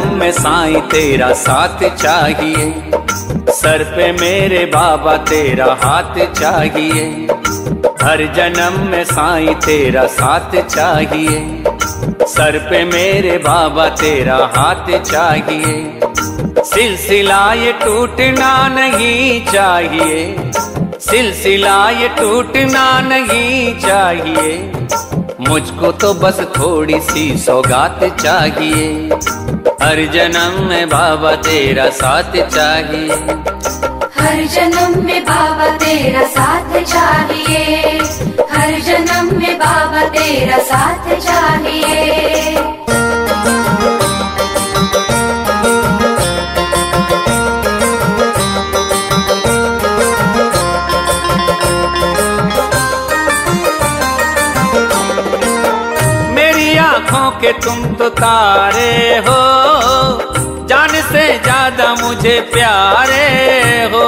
जन्म में साईं तेरा साथ चाहिए, सर पे मेरे बाबा तेरा हाथ चाहिए। हर जन्म में साईं तेरा साथ चाहिए, सर पे मेरे बाबा तेरा हाथ चाहिए। सिलसिला ये टूटना नहीं चाहिए, सिलसिला ये टूटना नहीं चाहिए। मुझको तो बस थोड़ी सी सौगात चाहिए, हर जन्म में बाबा तेरा साथ चाहिए। हर जन्म में बाबा तेरा साथ चाहिए, हर जन्म में बाबा तेरा साथ चाहिए। मेरी आँखों के तुम तो तारे हो, जान से ज्यादा मुझे प्यारे हो।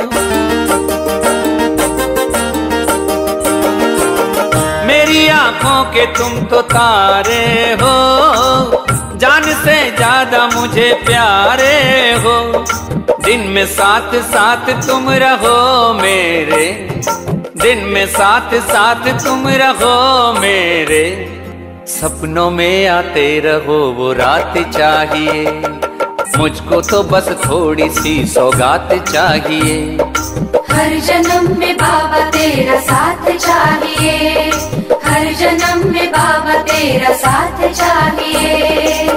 मेरी आँखों के तुम तो तारे हो, जान से ज्यादा मुझे प्यारे हो। दिन में साथ साथ तुम रहो मेरे, दिन में साथ साथ तुम रहो मेरे। सपनों में आते रहो वो रात चाहिए, मुझको तो बस थोड़ी सी सौगात चाहिए। हर जन्म में बाबा तेरा साथ चाहिए, हर जन्म में बाबा तेरा साथ चाहिए।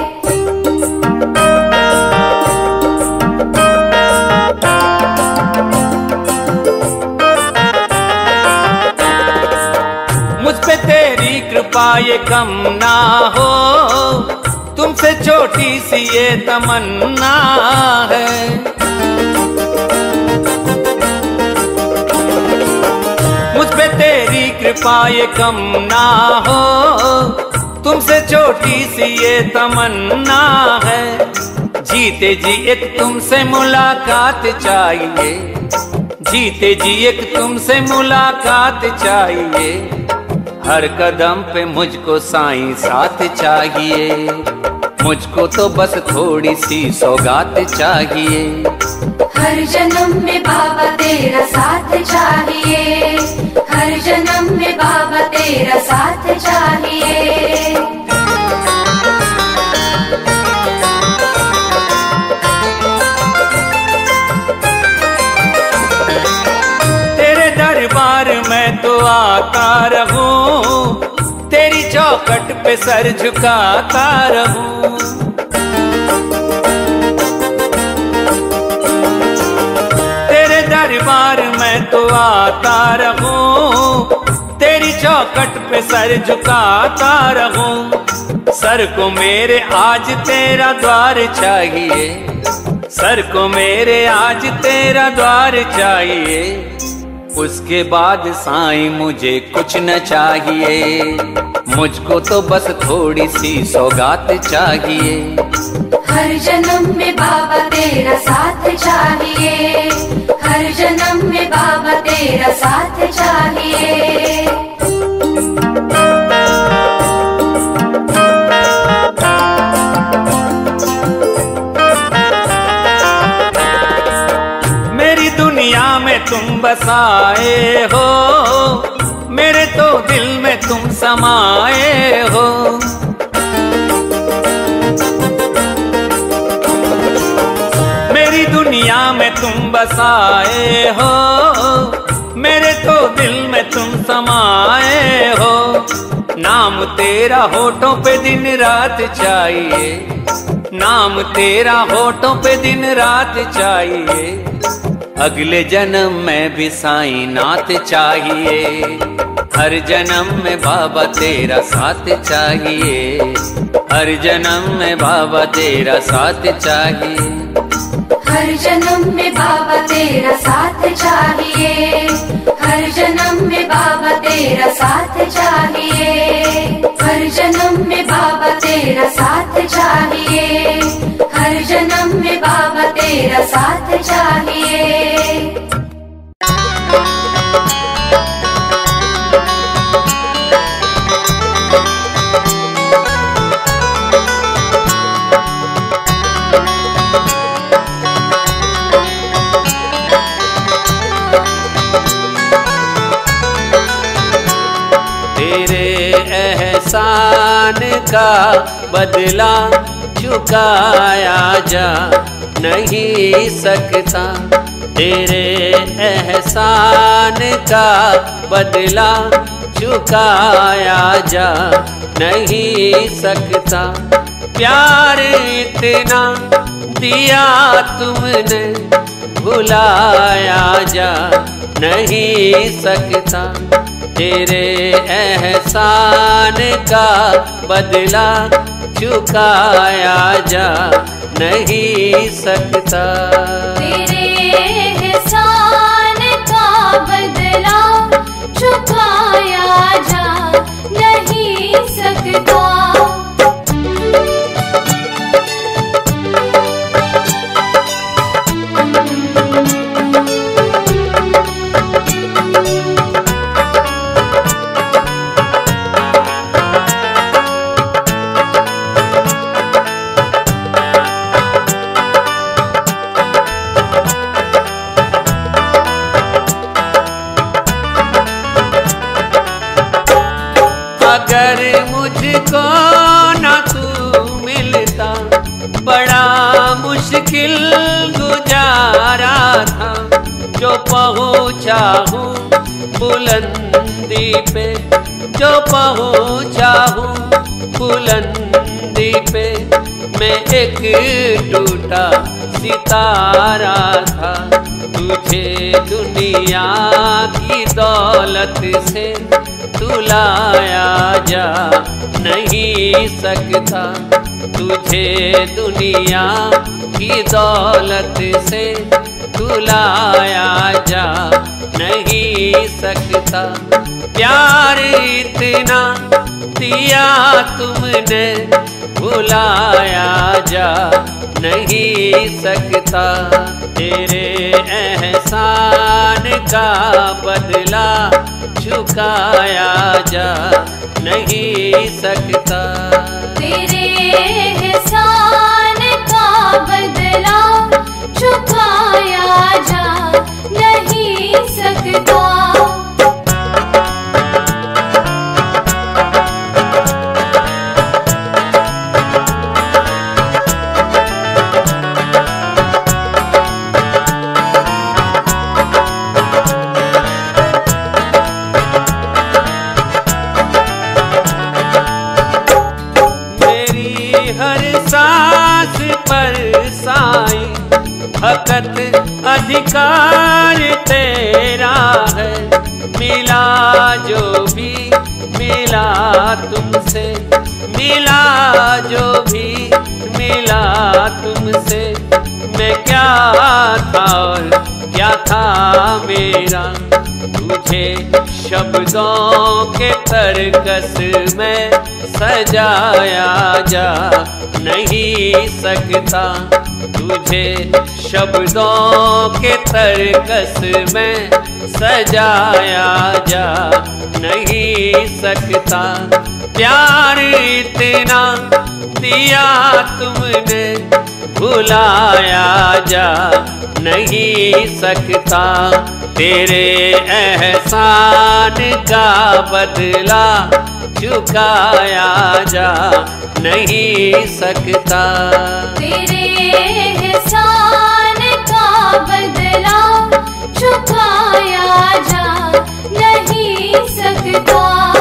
मुझ पे तेरी कृपा ये कम ना हो, तुमसे छोटी सी ये तमन्ना है। मुझ पे तेरी कृपा ये कम ना हो, तुमसे छोटी सी ये तमन्ना है। जीते जी एक तुमसे मुलाकात चाहिए, जीते जी एक तुमसे मुलाकात चाहिए। हर कदम पे मुझको साईं साथ चाहिए, मुझको तो बस थोड़ी सी सौगात चाहिए। हर जन्म में बाबा तेरा साथ चाहिए, हर जन्म में बाबा तेरा साथ चाहिए। तेरे दरबार में तो आता रहूं, तेरी चौखट पे सर झुकाता रहूं। तेरे दरबार में तो आता रहूं, तेरी चौखट पे सर झुकाता रहूं। सर को मेरे आज तेरा द्वार चाहिए, सर को मेरे आज तेरा द्वार चाहिए। उसके बाद साईं मुझे कुछ न चाहिए, मुझको तो बस थोड़ी सी सौगात चाहिए। हर जन्म में बाबा तेरा साथ चाहिए, हर जन्म में बाबा तेरा साथ चाहिए। मेरी दुनिया में तुम बसाए हो, मेरे तो दिल में तुम समाए हो। मेरी दुनिया में तुम बसाए हो, मेरे तो दिल में तुम समाए हो। नाम तेरा होठों पे दिन रात चाहिए, नाम तेरा होठों पे दिन रात चाहिए। अगले जन्म में भी साईं नाथ चाहिए, हर जन्म में बाबा तेरा साथ चाहिए। हर जन्म में बाबा तेरा साथ चाहिए, हर जन्म में बाबा तेरा साथ चाहिए, हर जन्म में बाबा तेरा साथ चाहिए। हर जन्म में बाबा तेरा साथ चाहिए, हर जन्म में बाबा तेरा साथ चाहिए। का बदला चुकाया जा नहीं सकता। तेरे एहसान का बदला चुकाया जा नहीं सकता। प्यार इतना दिया तुमने भुलाया जा नहीं सकता। तेरे एहसान का बदला चुकाया जा नहीं सकता। तेरे एहसान का बदला चुकाया जा नहीं सकता। अगर मुझको न तू मिलता बड़ा मुश्किल गुजारा था। जो पहुँचा हूँ बुलंदी पे, जो पहुँचा हूँ बुलंदी पे, मैं एक टूटा सितारा था। तुझे दुनिया की दौलत से तुलाया जा नहीं सकता। तुझे दुनिया की दौलत से तुलाया जा नहीं सकता। प्यार इतना दिया तुमने भुलाया जा नहीं सकता। तेरे एहसान का बदला चुकाया जा नहीं सकता। तेरे एहसान का बदला चुकाया जा नहीं सकता। सांस पर साईं भगत अधिकार तेरा है। मिला जो भी मिला तुमसे, मिला जो भी मिला तुमसे। मैं क्या था और क्या था मेरा, तुझे शब्दों के तरकस में सजाया जा नहीं सकता। तुझे शब्दों के तरकस में सजाया जा नहीं सकता। प्यार इतना दिया तुमने भुलाया जा नहीं सकता। तेरे एहसान का बदला चुकाया जा नहीं सकता। तेरे एहसान का बदला चुकाया जा नहीं सकता।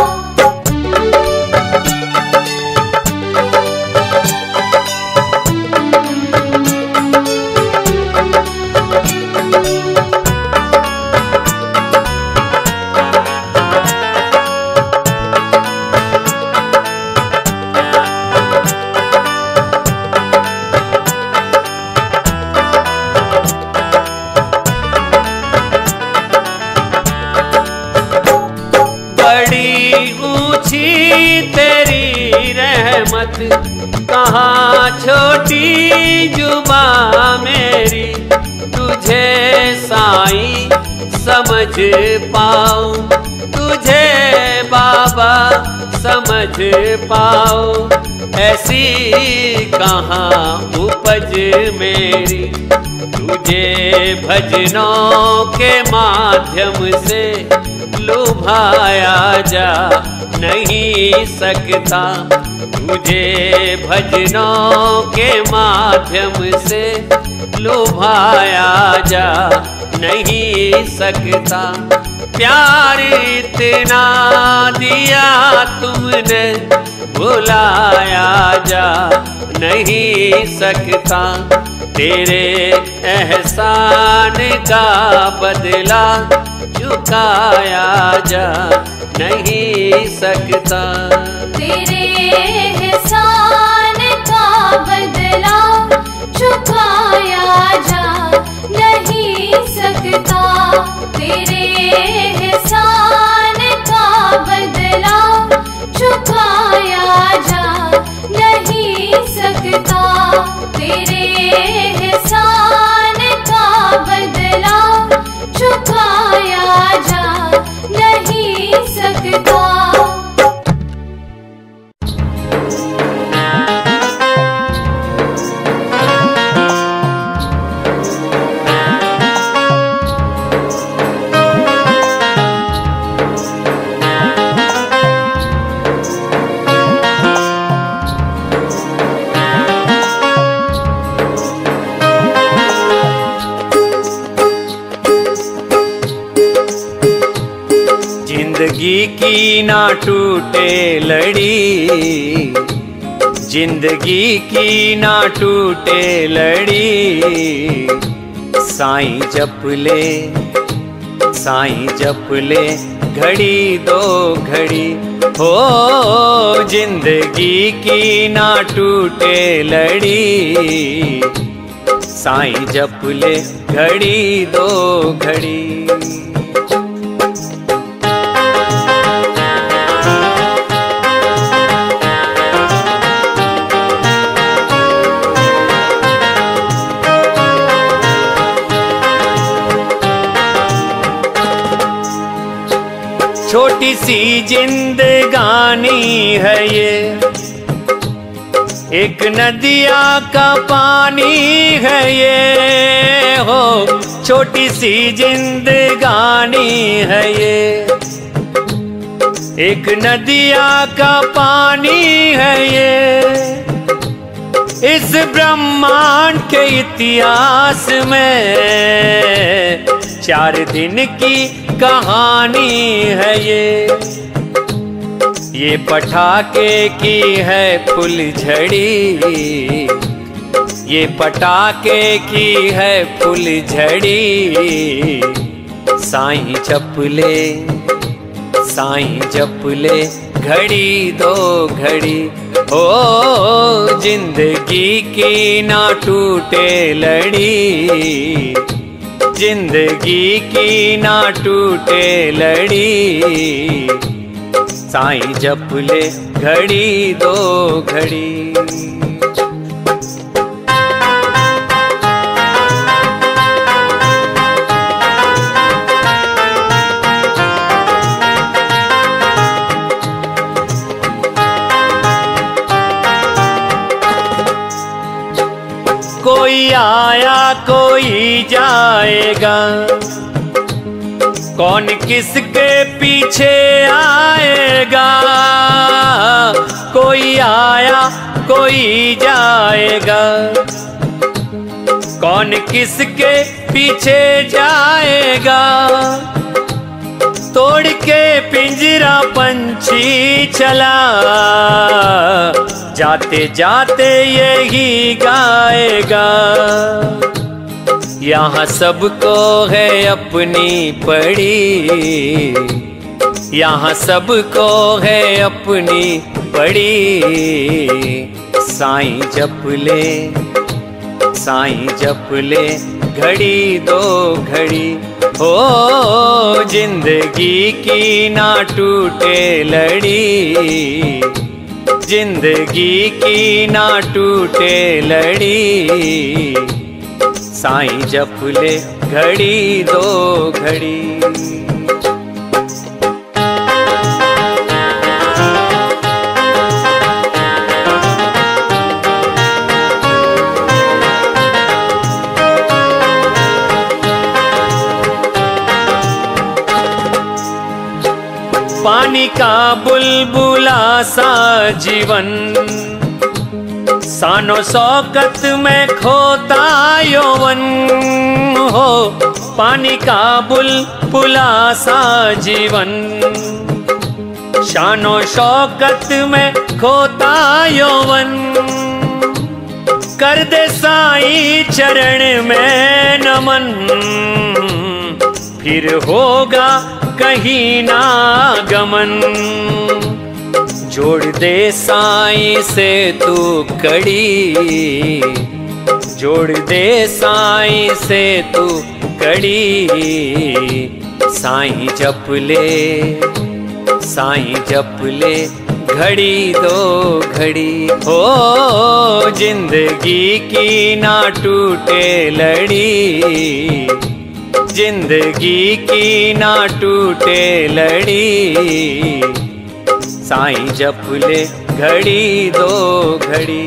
तेरी रहमत कहाँ छोटी जुबा मेरी, तुझे साईं समझ पाऊं तुझे बाबा समझ पाओ, ऐसी कहाँ उपज मेरी। तुझे भजनों के माध्यम से लुभाया जा नहीं सकता। तुझे भजनों के माध्यम से लुभाया जा नहीं सकता। प्यार इतना दिया तुमने, भुलाया जा नहीं सकता। तेरे एहसान का बदला चुकाया जा नहीं सकता। तेरे एहसान का बदला चुकाया जा नहीं सकता। तेरे एहसान का बदला चुकाया जा नहीं सकता। तेरे एहसान का बदला चुकाया जा नहीं सकता। जिंदगी की ना टूटे लड़ी, जिंदगी की ना टूटे लड़ी। साईं जप ले, साईं जप ले घड़ी दो घड़ी। हो जिंदगी की ना टूटे लड़ी, साईं जप ले घड़ी दो घड़ी। छोटी सी जिंदगानी है ये, एक नदिया का पानी है ये। हो छोटी सी जिंदगानी है ये, एक नदिया का पानी है ये। इस ब्रह्मांड के इतिहास में 4 दिन की कहानी है ये पटाखे की है फुलझड़ी, ये पटाखे की है फुलझड़ी। साईं जप ले, साईं जप ले घड़ी दो घड़ी। ओ जिंदगी की ना टूटे लड़ी, जिंदगी की ना टूटे लड़ी। साईं जप ले घड़ी दो घड़ी। कोई आया कोई जाएगा, कौन किसके पीछे आएगा। कोई आया कोई जाएगा, कौन किसके पीछे जाएगा। तोड़ के पिंजरा पंछी चला, जाते जाते यही गाएगा। यहाँ सबको है अपनी पड़ी, यहाँ सबको है अपनी पड़ी। साईं जप ले, साईं जप ले घड़ी दो घड़ी। ओ जिंदगी की ना टूटे लड़ी, जिंदगी की ना टूटे लड़ी। साईं जप ले घड़ी दो घड़ी। पानी का बुलबुला सा जीवन, सानो शौकत में खोता यौवन हो। पानी का बुलबुला सा जीवन, शानो शौकत में खोता यौवन। कर दे साईं चरण में नमन, फिर होगा कहीं ना गमन। जोड़ दे साईं से तू कड़ी, जोड़ दे साईं से तू कड़ी। साईं जप ले, साईं जप ले घड़ी दो घड़ी हो। जिंदगी की ना टूटे लड़ी, जिंदगी की ना टूटे लड़ी। साईं जप ले घड़ी दो घड़ी।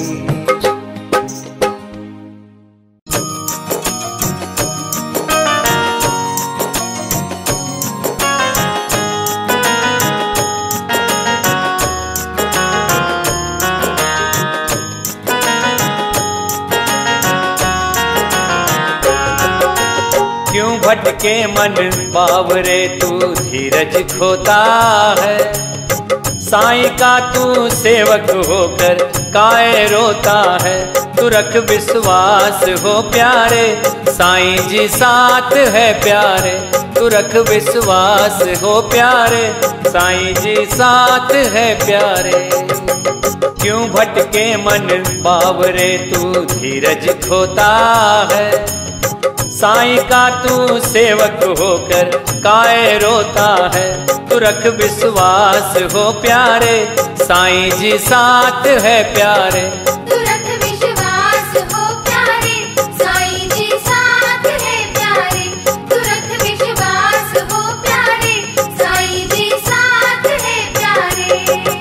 क्यों भटके मन बावरे तू धीरज खोता है। साईं का तू सेवक होकर काहे रोता है। तू रख विश्वास हो प्यारे, साईं जी साथ है प्यारे। तू रख विश्वास हो प्यारे, साईं जी साथ है प्यारे। क्यों भटके मन बावरे तू धीरज खोता है। साईं का तू सेवक होकर काहे रोता है। तू रख विश्वास हो प्यारे, साईं जी साथ है प्यारे। तू रख विश्वास हो प्यारे, साईं जी साथ है प्यारे। तू रख विश्वास हो प्यारे, साईं जी साथ है प्यारे।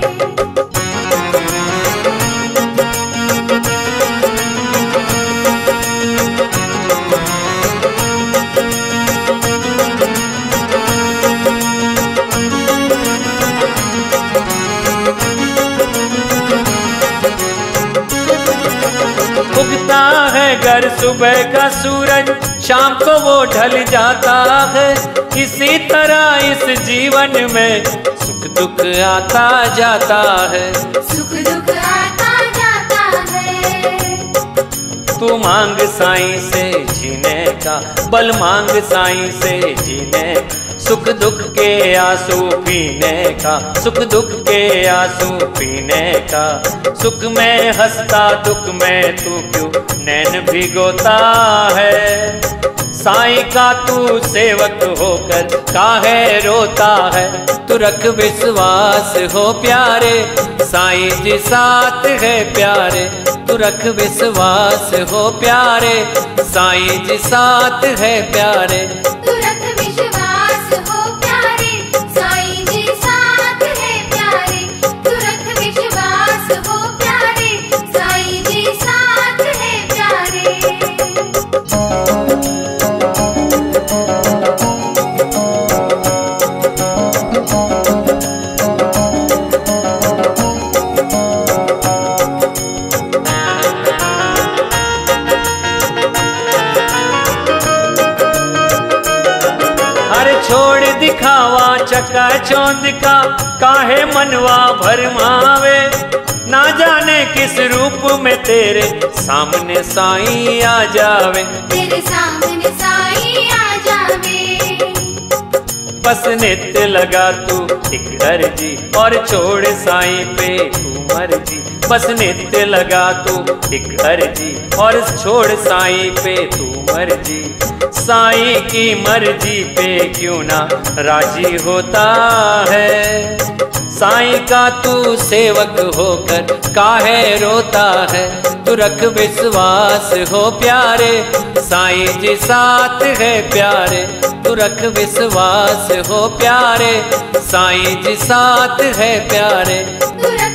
उगता है घर सुबह का सूरज, शाम को वो ढल जाता है। इसी तरह इस जीवन में सुख दुख आता जाता है। सुख दुख आता जाता है। तू मांग साईं से जीने का बल, मांग साईं से जीने। सुख दुख के आंसू पीने का, सुख दुख के आंसू पीने का। सुख में हंसता दुख में तू क्यों नैन भिगोता है। साईं का तू सेवक होकर काहे रोता है। तू रख विश्वास हो प्यारे, साईं जी साथ है प्यारे। तू रख विश्वास हो प्यारे, साईं जी साथ है प्यारे। तू रख विश्वास हो प्यारे, साईं जी साथ है प्यारे। तू रख विश्वास हो प्यारे, साईं जी साथ है प्यारे। छोड़ दिखावा चकाचौंध का, काहे मनवा भरमावे। ना जाने किस रूप में तेरे सामने साईं आ जावे। तेरे सामने साईं आ जावे। बस नित्य लगा तू एक अर्जी, और छोड़ साईं पे तू मर्जी। बस नित्य लगा तू एक अर्जी, और छोड़ साईं पे तू मर्जी। साईं की मर्जी पे क्यों ना राजी होता है। साईं का तू सेवक होकर काहे रोता है। तू रख विश्वास हो प्यारे, साईं जी साथ है प्यारे। तू रख विश्वास हो प्यारे, साईं जी साथ है प्यारे। तू रख